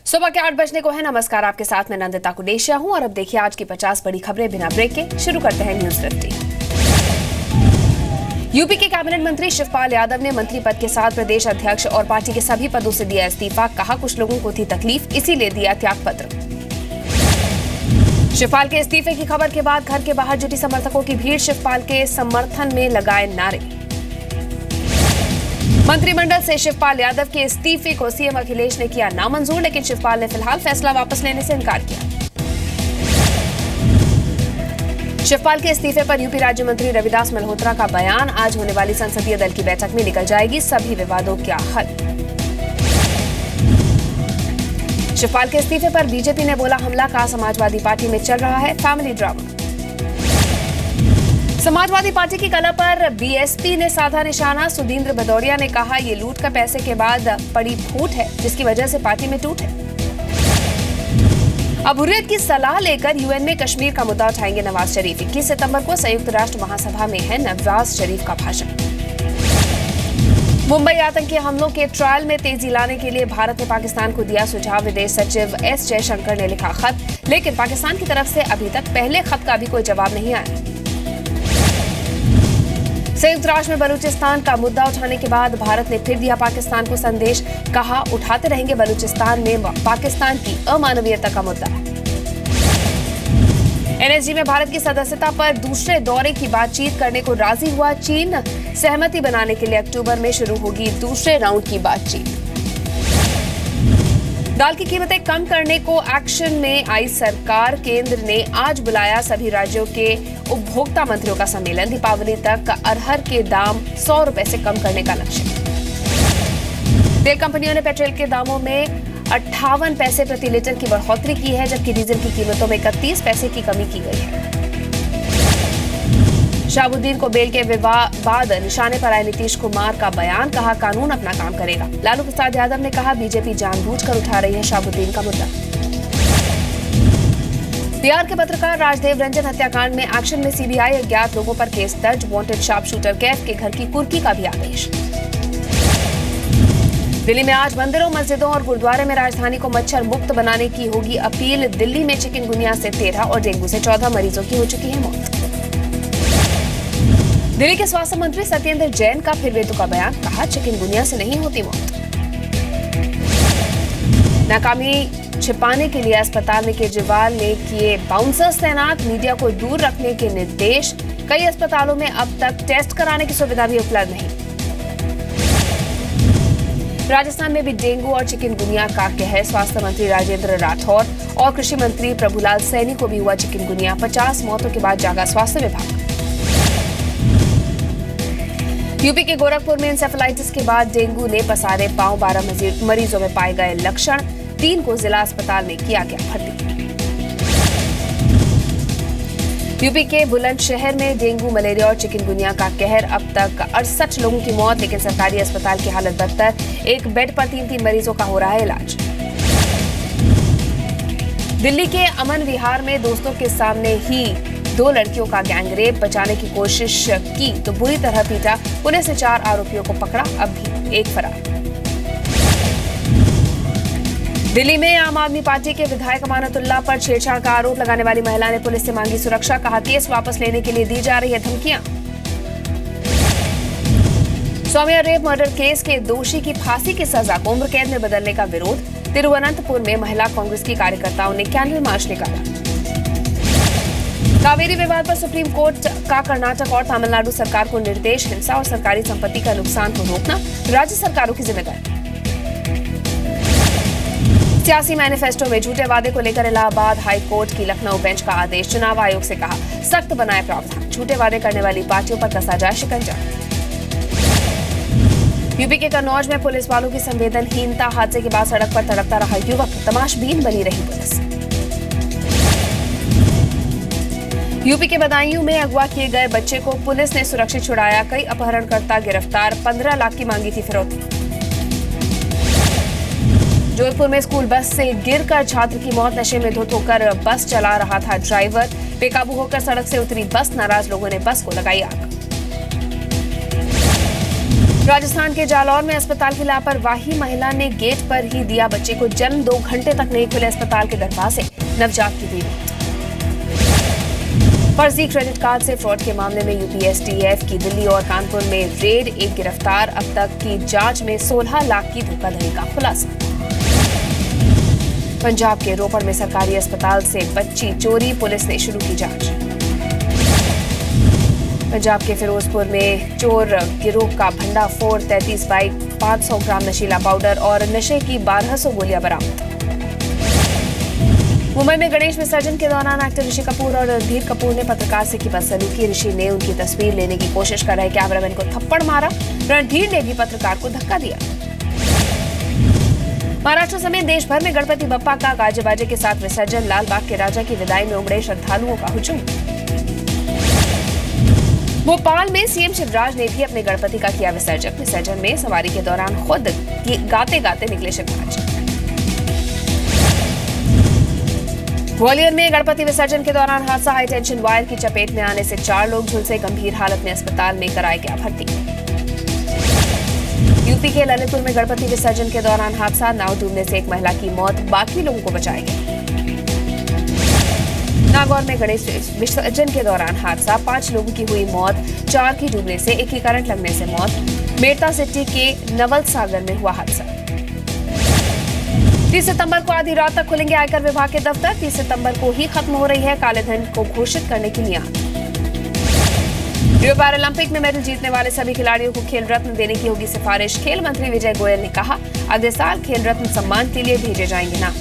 सुबह के 8 बजने को है। नमस्कार, आपके साथ मैं नंदिता कुडेशिया हूं और अब देखिए आज की 50 बड़ी खबरें बिना ब्रेक के। शुरू करते हैं न्यूज 50। यूपी के कैबिनेट मंत्री शिवपाल यादव ने मंत्री पद के साथ प्रदेश अध्यक्ष और पार्टी के सभी पदों से दिया इस्तीफा। कहा कुछ लोगों को थी तकलीफ, इसीलिए दिया त्याग पत्र। शिवपाल के इस्तीफे की खबर के बाद घर के बाहर जुटी समर्थकों की भीड़। शिवपाल के समर्थन में लगाए नारे। मंत्रिमंडल से शिवपाल यादव के इस्तीफे को सीएम अखिलेश ने किया नामंजूर, लेकिन शिवपाल ने फिलहाल फैसला वापस लेने से इनकार किया। शिवपाल के इस्तीफे पर यूपी राज्य मंत्री रविदास मल्होत्रा का बयान। आज होने वाली संसदीय दल की बैठक में निकल जाएगी सभी विवादों का हल। शिवपाल के इस्तीफे पर बीजेपी ने बोला हमला। कहा समाजवादी पार्टी में चल रहा है फैमिली ड्रामा। समाजवादी पार्टी की कला पर बीएसपी ने साधा निशाना। सुधींद्र भदौरिया ने कहा ये लूट का पैसे के बाद पड़ी फूट है, जिसकी वजह से पार्टी में टूट है। अब हुर्रियत की सलाह लेकर यूएन में कश्मीर का मुद्दा उठाएंगे नवाज शरीफ। 21 सितंबर को संयुक्त राष्ट्र महासभा में है नवाज शरीफ का भाषण। मुंबई आतंकी हमलों के ट्रायल में तेजी लाने के लिए भारत ने पाकिस्तान को दिया सुझाव। विदेश सचिव एस जयशंकर ने लिखा खत, लेकिन पाकिस्तान की तरफ से अभी तक पहले खत का भी कोई जवाब नहीं आया। संयुक्त राष्ट्र में बलूचिस्तान का मुद्दा उठाने के बाद भारत ने फिर दिया पाकिस्तान को संदेश। कहा उठाते रहेंगे बलूचिस्तान में पाकिस्तान की अमानवीयता का मुद्दा। एनएसजी में भारत की सदस्यता पर दूसरे दौरे की बातचीत करने को राजी हुआ चीन। सहमति बनाने के लिए अक्टूबर में शुरू होगी दूसरे राउंड की बातचीत। दाल की कीमतें कम करने को एक्शन में आई सरकार। केंद्र ने आज बुलाया सभी राज्यों के उपभोक्ता मंत्रियों का सम्मेलन। दीपावली तक अरहर के दाम 100 रुपए से कम करने का लक्ष्य। तेल कंपनियों ने पेट्रोल के दामों में 58 पैसे प्रति लीटर की बढ़ोतरी की है, जबकि डीजल की कीमतों में 31 पैसे की कमी की गई है। शहाबुद्दीन को बेल के बाद निशाने पर आए नीतीश कुमार का बयान। कहा कानून अपना काम करेगा। लालू प्रसाद यादव ने कहा बीजेपी जानबूझकर उठा रही है शहाबुद्दीन का मुद्दा। बिहार के पत्रकार राजदेव रंजन हत्याकांड में एक्शन में सीबीआई। अज्ञात लोगों पर केस दर्ज। वांटेड शार्प शूटर कैफ के घर की कुर्की का भी आदेश। दिल्ली में आज मंदिरों, मस्जिदों और गुरुद्वारे में राजधानी को मच्छर मुक्त बनाने की होगी अपील। दिल्ली में चिकनगुनिया से 13 और डेंगू से 14 मरीजों की हो चुकी है मौत। दिल्ली के स्वास्थ्य मंत्री सत्येंद्र जैन का फिर बेतुका बयान। कहा चिकनगुनिया से नहीं होती मौत। नाकामी छिपाने के लिए अस्पताल में केजरीवाल ने किए बाउंसर्स तैनात। मीडिया को दूर रखने के निर्देश। कई अस्पतालों में अब तक टेस्ट कराने की सुविधा भी उपलब्ध नहीं। राजस्थान में भी डेंगू और चिकनगुनिया का कहर। स्वास्थ्य मंत्री राजेंद्र राठौर और कृषि मंत्री प्रभुलाल सैनी को भी हुआ चिकनगुनिया। 50 मौतों के बाद जागा स्वास्थ्य विभाग। यूपी के गोरखपुर में इंसेफेलाइटिस के बाद डेंगू ने पसारे पांव। 12 मरीजों में पाए गए लक्षण। 3 को जिला अस्पताल में किया गया भर्ती। यूपी के बुलंदशहर में डेंगू, मलेरिया और चिकनगुनिया का कहर। अब तक 68 लोगों की मौत, लेकिन सरकारी अस्पताल की हालत बदतर। एक बेड पर 3 मरीजों का हो रहा है इलाज। दिल्ली के अमन विहार में दोस्तों के सामने ही 2 लड़कियों का गैंगरेप। बचाने की कोशिश की तो बुरी तरह पीटा। पुलिस ने 4 आरोपियों को पकड़ा, अब भी एक फरार। दिल्ली में आम आदमी पार्टी के विधायक अमानतुल्लाह पर छेड़छाड़ का आरोप लगाने वाली महिला ने पुलिस से मांगी सुरक्षा। कहा केस वापस लेने के लिए दी जा रही है धमकियां। सौम्या रेप मर्डर केस के दोषी की फांसी की सजा को उम्र कैद में बदलने का विरोध। तिरुवनंतपुर में महिला कांग्रेस की कार्यकर्ताओं ने कैंडल मार्च निकाला। कावेरी विवाद पर सुप्रीम कोर्ट का कर्नाटक और तमिलनाडु सरकार को निर्देश। हिंसा और सरकारी संपत्ति का नुकसान को रोकना राज्य सरकारों की जिम्मेदारी। सियासी मैनिफेस्टो में झूठे वादे को लेकर इलाहाबाद हाई कोर्ट की लखनऊ बेंच का आदेश। चुनाव आयोग से कहा सख्त बनाए प्रावधान। झूठे वादे करने वाली पार्टियों पर कसा जाए शिकंजा। यूपी के कन्नौज में पुलिस वालों की संवेदनहीनता। हादसे के बाद सड़क पर तड़पता रहा युवक। तमाशबीन बनी रही पुलिस। यूपी के बदायूं में अगवा किए गए बच्चे को पुलिस ने सुरक्षित छुड़ाया। कई अपहरणकर्ता गिरफ्तार। 15 लाख की मांगी थी फिरौती। जोधपुर में स्कूल बस से गिरकर छात्र की मौत। नशे में धुत होकर बस चला रहा था ड्राइवर। बेकाबू होकर सड़क से उतरी बस। नाराज लोगों ने बस को लगाई आग। राजस्थान के जालौर में अस्पताल की लापरवाही, महिला ने गेट पर ही दिया बच्चे को जन्म, 2 घंटे तक नहीं खुले अस्पताल के दरवाजे, नवजात की हुई मौत। फर्जी क्रेडिट कार्ड से फ्रॉड के मामले में यूपीएसटीएफ की दिल्ली और कानपुर में रेड, एक गिरफ्तार, अब तक की जांच में 16 लाख की धोखाधड़ी का खुलासा। पंजाब के रोपड़ में सरकारी अस्पताल से बच्ची चोरी, पुलिस ने शुरू की जांच। पंजाब के फिरोजपुर में चोर गिरोह का भंडाफोड़, 33 बाइक, 500 ग्राम नशीला पाउडर और नशे की 1200 गोलियां बरामद। मुंबई में गणेश विसर्जन के दौरान एक्टर ऋषि कपूर और रणधीर कपूर ने पत्रकार से की बदसलूकी। ऋषि ने उनकी तस्वीर लेने की कोशिश कर रहे कैमरामैन को थप्पड़ मारा, रणधीर ने भी पत्रकार को धक्का दिया। महाराष्ट्र समेत देश भर में गणपति बप्पा का गाजे बाजे के साथ विसर्जन, लालबाग के राजा की विदाई में उमड़े श्रद्धालुओं का हुजूम। भोपाल में सीएम शिवराज ने भी अपने गणपति का किया विसर्जन। विसर्जन में सवारी के दौरान खुद गाते गाते निकले शिवराज। ग्वालियर में गणपति विसर्जन के दौरान हादसा, हाई टेंशन वायर की चपेट में आने से 4 लोग झुलसे, गंभीर हालत में अस्पताल में कराया गया भर्ती। यूपी के ललितपुर में गणपति विसर्जन के दौरान हादसा, नाव डूबने से एक महिला की मौत, बाकी लोगों को बचाया गया। नागौर में गणेश विसर्जन के दौरान हादसा, 5 लोगों की हुई मौत, 4 की डूबने से, 1 की करंट लगने से मौत। मेरता सिटी के नवल सागर में हुआ हादसा। 30 सितंबर को आधी रात तक खुलेंगे आयकर विभाग के दफ्तर। 30 सितंबर को ही खत्म हो रही है काले धन को घोषित करने की मियाद। रियो पैरालंपिक में मेडल जीतने वाले सभी खिलाड़ियों को खेल रत्न देने की होगी सिफारिश। खेल मंत्री विजय गोयल ने कहा, अगले साल खेल रत्न सम्मान के लिए भेजे जाएंगे नाम।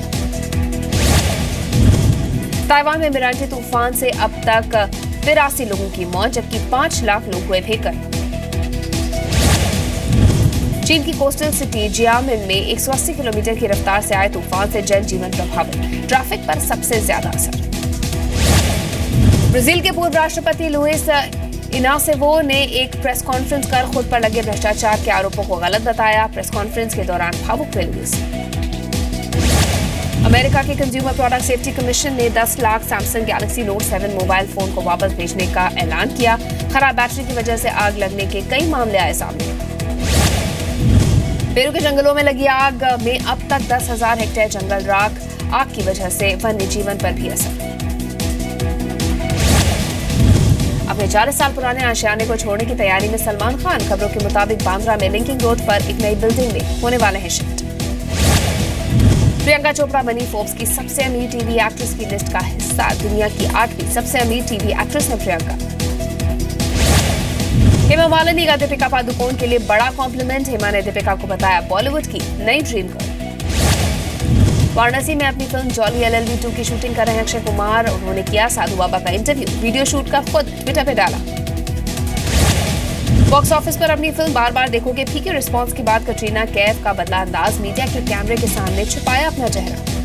ताइवान में मिरांटी तूफान से अब तक 83 लोगों की मौत, जबकि 5 लाख लोग हुए बेघर। चीन की कोस्टल सिटी जियामिन में 180 किलोमीटर की रफ्तार से आए तूफान से जनजीवन प्रभावित, ट्रैफिक पर सबसे ज्यादा असर। ब्राजील के पूर्व राष्ट्रपति लुइस इनासेवो ने एक प्रेस कॉन्फ्रेंस कर खुद पर लगे भ्रष्टाचार के आरोपों को गलत बताया। प्रेस कॉन्फ्रेंस के दौरान भावुक हुए लुइस। अमेरिका के कंज्यूमर प्रोडक्ट सेफ्टी कमीशन ने 10 lakh Samsung Galaxy Note 7 mobile phone को वापस भेजने का ऐलान किया। खराब बैटरी की वजह से आग लगने के कई मामले आए सामने। पेरू के जंगलों में लगी आग में अब तक 10,000 हेक्टेयर जंगल राख, आग की वजह से वन्य जीवन पर भी असर। अपने 40 साल पुराने आशियाने को छोड़ने की तैयारी में सलमान खान। खबरों के मुताबिक बांद्रा में लिंकिंग रोड पर एक नई बिल्डिंग में होने वाले हैं शिफ्ट। प्रियंका चोपड़ा बनी फोर्ब्स की सबसे अमीर टीवी एक्ट्रेस की लिस्ट का हिस्सा। दुनिया की 8वीं सबसे अमीर टीवी एक्ट्रेस है प्रियंका। हेमा मालिनी का दीपिका पादुकोण के लिए बड़ा कॉम्प्लीमेंट। हेमा ने दीपिका को बताया बॉलीवुड की नई ड्रीम गर्ल। वाराणसी में अपनी फिल्म जॉली LLB 2 की शूटिंग कर रहे हैं अक्षय कुमार। उन्होंने किया साधु बाबा का इंटरव्यू, वीडियो शूट कर खुद ट्विटर पे डाला। बॉक्स ऑफिस पर अपनी फिल्म बार बार देखोगे फीके रिस्पांस के बाद कटरीना कैफ का बदला अंदाज, मीडिया के कैमरे के सामने छुपाया अपना चेहरा।